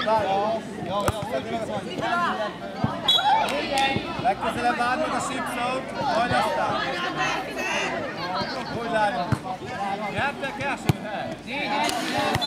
Legközelebb várod a chipsot, majd aztán. Úgy látjuk. Nyertek első, ne?